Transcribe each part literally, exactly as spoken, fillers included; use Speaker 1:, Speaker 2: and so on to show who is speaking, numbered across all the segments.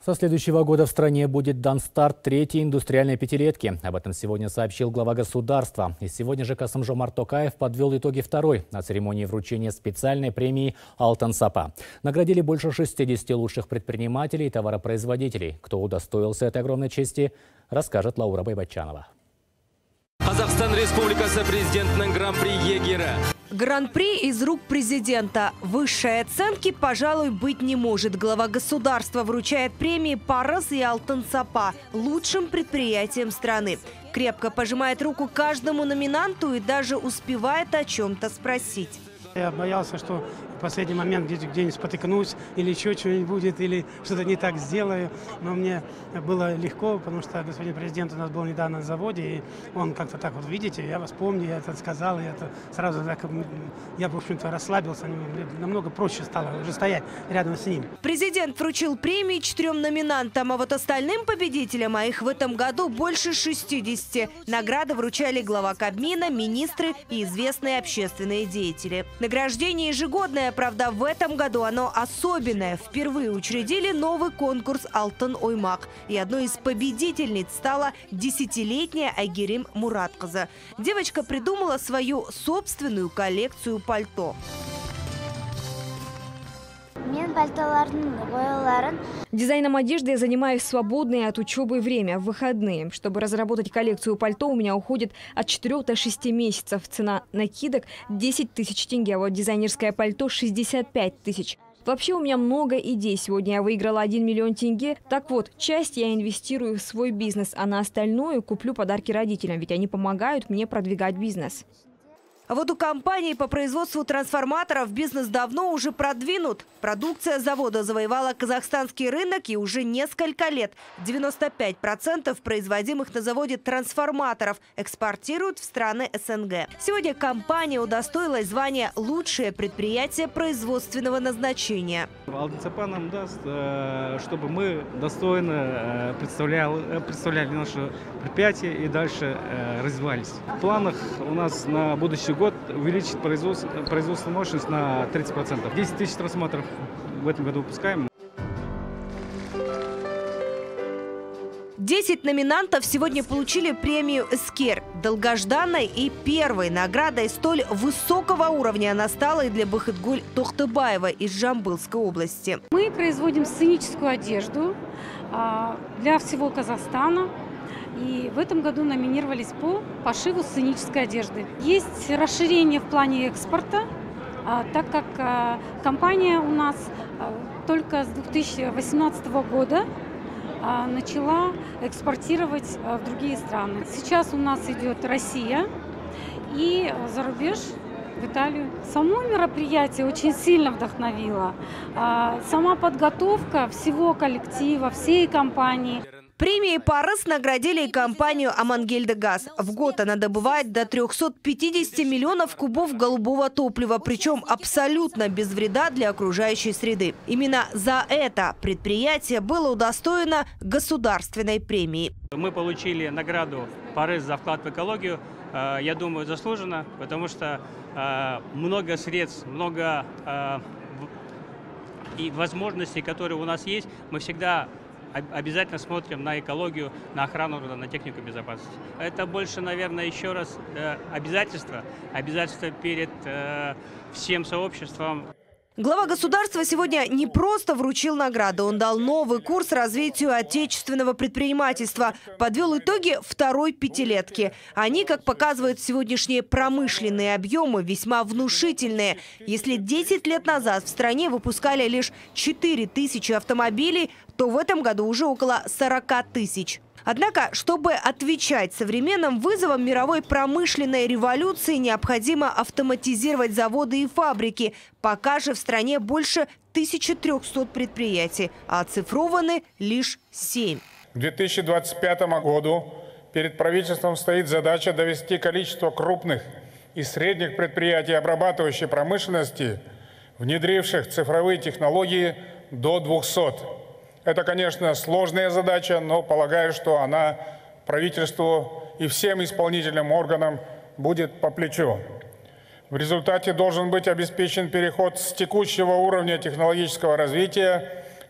Speaker 1: Со следующего года в стране будет дан старт третьей индустриальной пятилетки. Об этом сегодня сообщил глава государства. И сегодня же Касым-Жомарт Токаев подвел итоги второй на церемонии вручения специальной премии «Алтын Сапа». Наградили больше шестидесяти лучших предпринимателей и товаропроизводителей. Кто удостоился этой огромной чести, расскажет Лаура Байбатчанова.
Speaker 2: Казахстан Республикасы президентінің гран-при егері.
Speaker 3: Гран-при из рук президента. Высшей оценки, пожалуй, быть не может. Глава государства вручает премии «Парыз» и «Алтын Сапа» лучшим предприятиям страны. Крепко пожимает руку каждому номинанту и даже успевает о чем-то спросить.
Speaker 4: Я боялся, что в последний момент где-нибудь спотыкнусь, или еще что-нибудь будет, или что-то не так сделаю. Но мне было легко, потому что господин президент у нас был недавно на заводе, и он как-то так вот, видите, я вас помню, я это сказал, я это сразу так, я, в общем-то, расслабился, намного проще стало уже стоять рядом с ним.
Speaker 3: Президент вручил премии четырем номинантам, а вот остальным победителям, а их в этом году больше шестидесяти, награды вручали глава Кабмина, министры и известные общественные деятели. Награждение ежегодное, правда, в этом году оно особенное. Впервые учредили новый конкурс «Алтын Оймак». И одной из победительниц стала десятилетняя Айгерим Муратқызы. Девочка придумала свою собственную коллекцию пальто.
Speaker 5: Дизайном одежды я занимаюсь в свободное от учебы время, в выходные. Чтобы разработать коллекцию пальто, у меня уходит от четырёх до шести месяцев. Цена накидок – десять тысяч тенге, а вот дизайнерское пальто – шестьдесят пять тысяч. Вообще у меня много идей. Сегодня я выиграла один миллион тенге. Так вот, часть я инвестирую в свой бизнес, а на остальное куплю подарки родителям, ведь они помогают мне продвигать бизнес.
Speaker 3: А вот у компании по производству трансформаторов бизнес давно уже продвинут. Продукция завода завоевала казахстанский рынок и уже несколько лет. девяносто пять процентов производимых на заводе трансформаторов экспортируют в страны СНГ. Сегодня компания удостоилась звания «Лучшее предприятие производственного назначения».
Speaker 6: Алтын Сапа нам даст, чтобы мы достойно представляли, представляли наше предприятие и дальше развивались. В планах у нас на будущий год увеличить производство, производственную мощность на тридцать процентов. десять тысяч трансформаторов в этом году выпускаем.
Speaker 3: Десять номинантов сегодня получили премию «Эскер». Долгожданной и первой наградой столь высокого уровня она стала и для Бахытгуль Тохтыбаева из Жамбылской области.
Speaker 7: Мы производим сценическую одежду для всего Казахстана. И в этом году номинировались по пошиву сценической одежды. Есть расширение в плане экспорта, так как компания у нас только с две тысячи восемнадцатого года начала экспортировать в другие страны. Сейчас у нас идет Россия и за рубеж, в Италию. Само мероприятие очень сильно вдохновило. Сама подготовка всего коллектива, всей компании.
Speaker 3: Премией «Парыз» наградили и компанию «Амангельдагаз». В год она добывает до трёхсот пятидесяти миллионов кубов голубого топлива, причем абсолютно без вреда для окружающей среды. Именно за это предприятие было удостоено государственной премии.
Speaker 8: Мы получили награду «Парыз» за вклад в экологию. Я думаю, заслуженно, потому что много средств, много и возможностей, которые у нас есть, мы всегда обязательно смотрим на экологию, на охрану, на технику безопасности. Это больше, наверное, еще раз обязательство, обязательство перед всем сообществом.
Speaker 3: Глава государства сегодня не просто вручил награду, он дал новый курс развитию отечественного предпринимательства, подвел итоги второй пятилетки. Они, как показывают сегодняшние промышленные объемы, весьма внушительные. Если десять лет назад в стране выпускали лишь четыре тысячи автомобилей, то в этом году уже около сорока тысяч. Однако, чтобы отвечать современным вызовам мировой промышленной революции, необходимо автоматизировать заводы и фабрики. Пока же в стране больше тысячи трёхсот предприятий, а оцифрованы лишь семь.
Speaker 9: К две тысячи двадцать пятому году перед правительством стоит задача довести количество крупных и средних предприятий обрабатывающей промышленности, внедривших цифровые технологии, до двухсот. Это, конечно, сложная задача, но полагаю, что она правительству и всем исполнительным органам будет по плечу. В результате должен быть обеспечен переход с текущего уровня технологического развития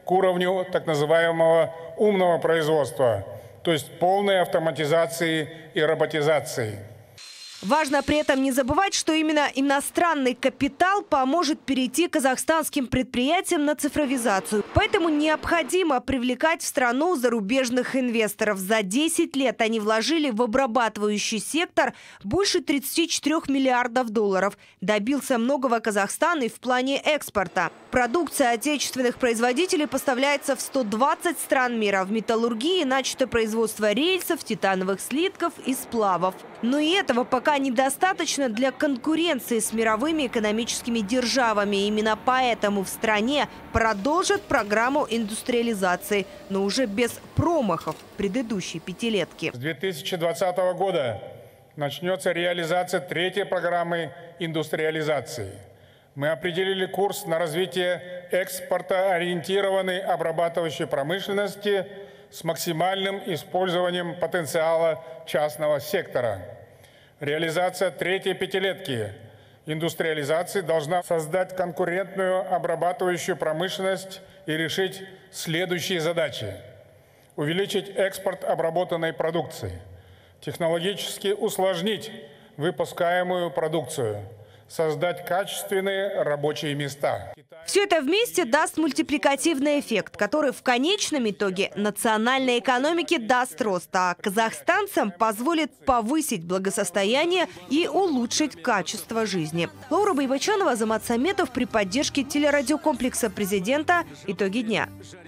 Speaker 9: к уровню так называемого умного производства, то есть полной автоматизации и роботизации.
Speaker 3: Важно при этом не забывать, что именно иностранный капитал поможет перейти казахстанским предприятиям на цифровизацию. Поэтому необходимо привлекать в страну зарубежных инвесторов. За десять лет они вложили в обрабатывающий сектор больше тридцати четырёх миллиардов долларов. Добился многого Казахстан и в плане экспорта. Продукция отечественных производителей поставляется в сто двадцать стран мира. В металлургии начато производство рельсов, титановых слитков и сплавов. Но и этого пока недостаточно для конкуренции с мировыми экономическими державами. Именно поэтому в стране продолжат программу индустриализации, но уже без промахов предыдущей пятилетки.
Speaker 9: С две тысячи двадцатого года начнется реализация третьей программы индустриализации. Мы определили курс на развитие экспортоориентированной обрабатывающей промышленности с максимальным использованием потенциала частного сектора. Реализация третьей пятилетки индустриализации должна создать конкурентную обрабатывающую промышленность и решить следующие задачи. Увеличить экспорт обработанной продукции, технологически усложнить выпускаемую продукцию, создать качественные рабочие места.
Speaker 3: Все это вместе даст мультипликативный эффект, который в конечном итоге национальной экономике даст рост, а казахстанцам позволит повысить благосостояние и улучшить качество жизни. Лаура Байбачанова, Азамат Саметов при поддержке телерадиокомплекса президента «Итоги дня».